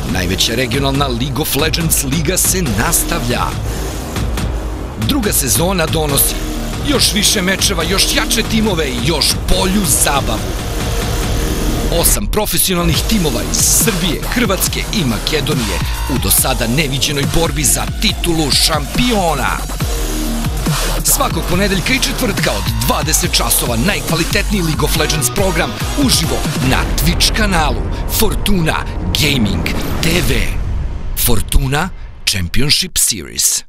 Najveća regionalna League of Legends liga se nastavlja. Druga sezona donosi još više mečeva, još jače timove i još bolju zabavu. 8 profesionalnih timova iz Srbije, Hrvatske i Makedonije u do sada neviđenoj borbi za titulu šampiona. Svakog ponedeljka i četvrtka od 20 časova najkvalitetniji League of Legends program uživo na Twitch kanalu Fortuna Gaming TV. Fortuna Championship Series.